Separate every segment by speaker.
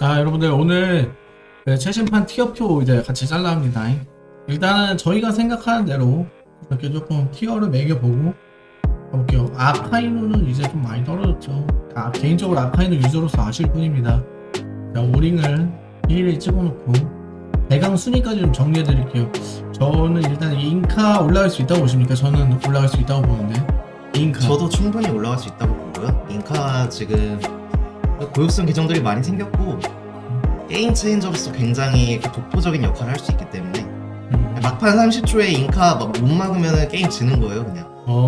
Speaker 1: 자, 여러분들 오늘 최신판 티어표 이제 같이 잘라 합니다. 일단은 저희가 생각하는 대로 이렇게 조금 티어를 매겨보고 가볼게요. 아카이누는 이제 좀 많이 떨어졌죠. 개인적으로 아카이누 유저로서 아실 뿐입니다. 자, 오링을 1일 찍어놓고 배강 순위까지 좀 정리해드릴게요. 저는 일단 인카 올라갈 수 있다고 보십니까? 저는 올라갈 수 있다고 보는데. 인카.
Speaker 2: 저도 충분히 올라갈 수 있다고 보고요. 인카 지금 고육성 계정들이 많이 생겼고 게임 체인저로서 굉장히 독보적인 역할을 할 수 있기 때문에 막판 30초에 인카 못 막으면 게임 지는 거예요. 그냥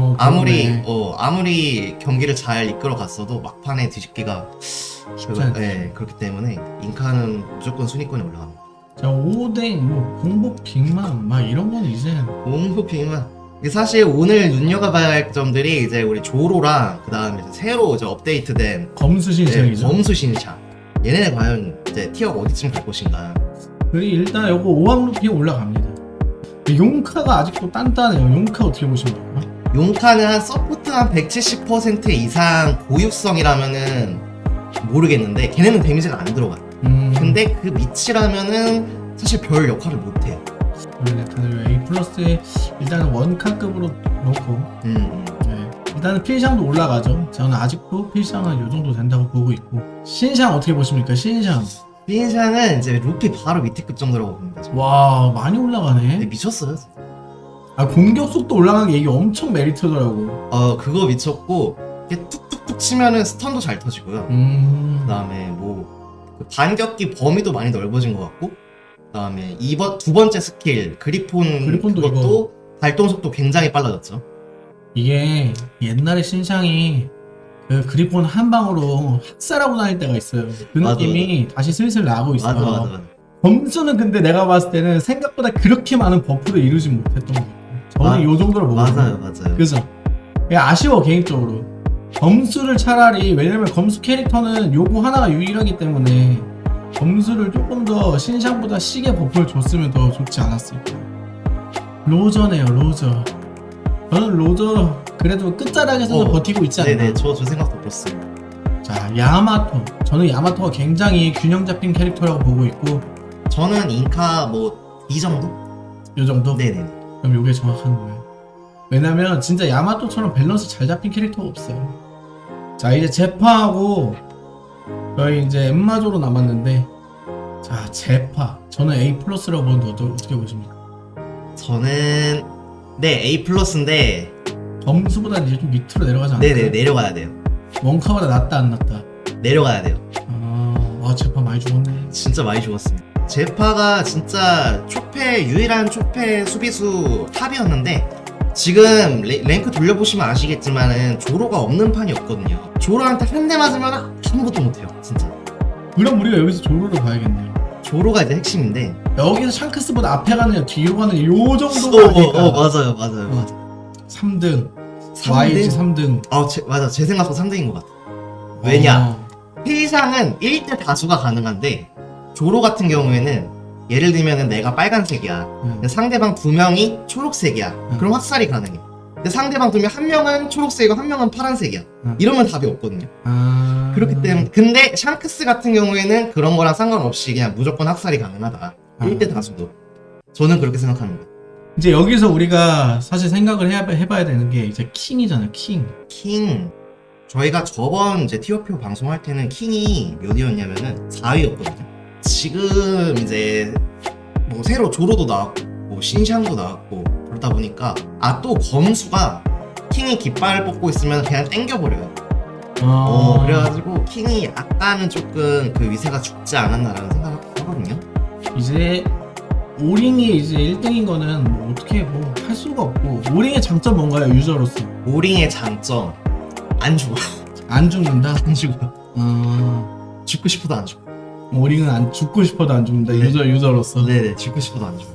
Speaker 2: 아무리 경기를 잘 이끌어 갔어도 막판에 뒤집기가 그렇기 때문에 인카는 무조건 순위권에 올라갑니다.
Speaker 1: 자, 오뎅, 공복 빅맘 막 이런 건 이제
Speaker 2: 공복 빅맘 사실 오늘 눈여겨봐야 할 점들이 이제 우리 조로랑 그 다음에 새로 이제 업데이트된
Speaker 1: 검수 신상이죠.
Speaker 2: 검수 신상. 얘네는 과연 이제 티어가 어디쯤 갈 것인가.
Speaker 1: 그리고 일단 요거 5왕 루피 올라갑니다. 용카가 아직도 단단해요. 용카 어떻게 보십니까?
Speaker 2: 용카는 한 서포트 한 170% 이상 고육성이라면은 모르겠는데 걔네는 데미지가 안 들어가. 근데 그 밑이라면은 사실 별 역할을 못해요.
Speaker 1: A 플러스에 일단은 원카급으로 놓고 일단은 필샹도 올라가죠. 저는 아직도 필샹은 요 정도 된다고 보고 있고. 신샹 어떻게 보십니까?
Speaker 2: 신샹은 이제 루피 바로 밑에 급 정도라고 봅니다.
Speaker 1: 와, 많이 올라가네.
Speaker 2: 미쳤어요.
Speaker 1: 공격 속도 올라가는 게 이게 엄청 메리트더라고.
Speaker 2: 그거 미쳤고 이게 툭툭툭 치면은 스턴도 잘 터지고요. 그 다음에 그 반격기 범위도 많이 넓어진 것 같고, 그 다음에 두 번째 스킬 그리폰도 그것도 발동 속도 굉장히 빨라졌죠. 이게
Speaker 1: 옛날에 신샹이 그 그리폰 한 방으로 학살하고 다닐 때가 있어요. 그 느낌이 다시 슬슬 나고 있어요.
Speaker 2: 맞아.
Speaker 1: 점수는 근데 내가 봤을 때는 생각보다 그렇게 많은 버프를 이루지 못했던 것 같아요. 저는 요 정도로 보거든요.
Speaker 2: 맞아요.
Speaker 1: 그죠? 아쉬워 개인적으로. 점수를 차라리, 왜냐면 검수 캐릭터는 요거 하나가 유일하기 때문에 점수를 조금 더 신샹보다 시계 버프를 줬으면 더 좋지 않았을까. 로저네요, 로저. 저는 로저 그래도 끝자락에서도 버티고 있지 않나.
Speaker 2: 네네, 저 생각도 그렇습니다.
Speaker 1: 자, 야마토. 저는 야마토가 굉장히 균형 잡힌 캐릭터라고 보고 있고,
Speaker 2: 저는 인카 이 정도?
Speaker 1: 요 정도?
Speaker 2: 네네.
Speaker 1: 그럼 요게 정확한 거예요. 왜냐면 진짜 야마토처럼 밸런스 잘 잡힌 캐릭터가 없어요. 자, 이제 제파하고 저희 이제 엠마조로 남았는데, 자, 제파. 저는 A 플러스라고 보는데 어떻게 보십니까?
Speaker 2: 저는 A 플러스인데
Speaker 1: 점수보다 이제 좀 밑으로 내려가지 않나요?
Speaker 2: 네네, 내려가야 돼요.
Speaker 1: 원카보다 낫다 안 낫다?
Speaker 2: 내려가야 돼요.
Speaker 1: 제파 많이 죽었네.
Speaker 2: 진짜 많이 죽었습니다. 제파가 진짜 유일한 초패 수비수 탑이었는데 지금 랭크 돌려보시면 아시겠지만은 조로가 없는 판이 없거든요. 조로한테 한 대 맞으면 아무것도 못해요, 진짜.
Speaker 1: 그럼 우리가 여기서 조로를 봐야겠네요.
Speaker 2: 조로가 이제 핵심인데
Speaker 1: 여기서 샹크스보다 앞에 가느냐 뒤로 가느냐 요 정도가 아닐까.
Speaker 2: 맞아요.
Speaker 1: 3등 YG 3등.
Speaker 2: 맞아, 제 생각도 3등인 것 같아. 왜냐, 필상은 1대 다수가 가능한데 조로 같은 경우에는 예를 들면은 내가 빨간색이야. 상대방 2명이 초록색이야. 그럼 학살이 가능해. 근데 상대방 2명, 한 명은 초록색이고 한 명은 파란색이야. 이러면 답이 없거든요. 그렇기 때문에. 근데 샹크스 같은 경우에는 그런 거랑 상관없이 그냥 무조건 학살이 가능하다. 1대 다수도. 저는 그렇게 생각합니다.
Speaker 1: 이제 여기서 우리가 사실 생각을 해봐야 되는 게 이제 킹이잖아요. 킹.
Speaker 2: 저희가 저번 이제 티어표 방송할 때는 킹이 몇 위였냐면은 4위였거든요. 지금 이제 새로 조로도 나왔고 신샹도 나왔고 그러다 보니까 또 검수가 킹이 깃발을 뽑고 있으면 그냥 땡겨버려요. 그래가지고 킹이 약간은 조금 그 위세가 죽지 않았나라는 생각을 하거든요.
Speaker 1: 이제 오링이 이제 1등인 거는 어떻게 할 수가 없고. 오링의 장점 뭔가요, 유저로서?
Speaker 2: 오링의 장점, 안 죽어.
Speaker 1: 안 죽는다?
Speaker 2: 안 죽어. 죽고 싶어도 안 죽어.
Speaker 1: 오링은 죽고 싶어도 안 죽는다. 네. 유저로서.
Speaker 2: 네네, 죽고 싶어도 안 죽어.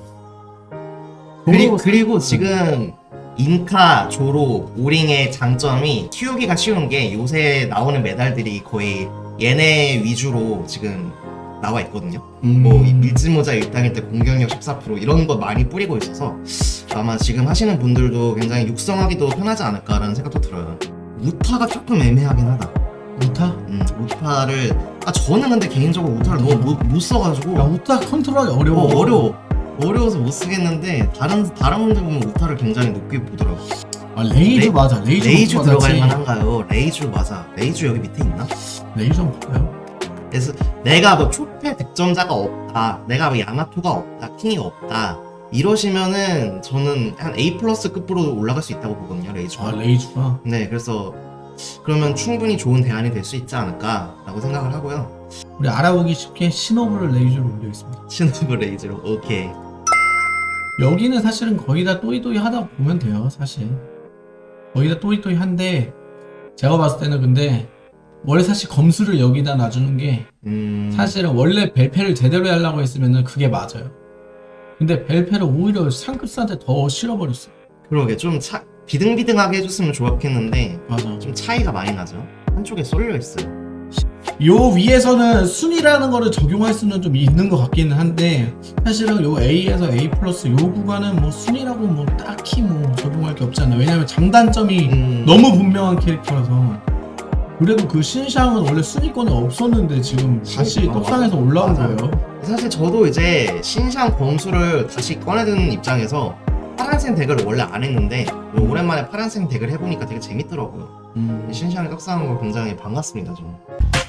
Speaker 2: 그리고 지금 인카, 조로, 오링의 장점이 키우기가 쉬운 게 요새 나오는 메달들이 거의 얘네 위주로 지금 나와 있거든요. 밀짚모자 1당일 때 공격력 14% 이런 거 많이 뿌리고 있어서 아마 지금 하시는 분들도 굉장히 육성하기도 편하지 않을까라는 생각도 들어요. 우타가 조금 애매하긴 하다.
Speaker 1: 우타?
Speaker 2: 우타를 저는 근데 개인적으로 우타를 너무 못 써가지고
Speaker 1: 야 우타 컨트롤하기 어려워.
Speaker 2: 어려워서 못 쓰겠는데 다른 분들 보면 우타를 굉장히 높게 보더라고.
Speaker 1: 아 레이즈 맞아.
Speaker 2: 레이즈 들어갈 만한가요? 레이즈 맞아. 레이즈 여기 밑에 있나?
Speaker 1: 레이즈 볼까요?
Speaker 2: 그래서 내가 뭐 초패 득점자가 없다, 내가 뭐 야마토가 없다, 킹이 없다 이러시면은 저는 한 A 플러스 급으로 올라갈 수 있다고 보거든요, 레이즈가.
Speaker 1: 아 레이즈가.
Speaker 2: 네, 그래서 그러면 충분히 좋은 대안이 될 수 있지 않을까라고 생각을 하고요.
Speaker 1: 우리 알아보기 쉽게 시노브를 레이즈로 올려있습니다.
Speaker 2: 시노브 레이즈로 오케이.
Speaker 1: 여기는 사실은 거의 다 또이또이 하다 보면 돼요. 사실 거의 다 또이또이 한데 제가 봤을 때는 근데 원래 사실 검수를 여기다 놔주는 게 사실은 원래 벨페를 제대로 하려고 했으면은 그게 맞아요. 근데 벨페를 오히려 상급사한테 더 실어버렸어.
Speaker 2: 그러게 좀 비등비등하게 해줬으면 좋았겠는데
Speaker 1: 맞아.
Speaker 2: 좀 차이가 많이 나죠. 한쪽에 쏠려 있어요.
Speaker 1: 요 위에서는 순위라는 거를 적용할 수는 좀 있는 것 같기는 한데 사실은 요 A에서 A 플러스 요 구간은 뭐 순위라고 뭐 딱히 뭐 적용할 게 없잖아요. 왜냐면 장단점이 너무 분명한 캐릭터라서. 그래도 그 신샹은 원래 순위권에 없었는데 지금 다시 떡상에서 올라온 거예요.
Speaker 2: 사실 저도 이제 신샹 검수를 다시 꺼내드는 입장에서 파란색 덱을 원래 안 했는데 오랜만에 파란색 덱을 해보니까 되게 재밌더라고요. 신샹이 떡상한 거 굉장히 반갑습니다, 저는.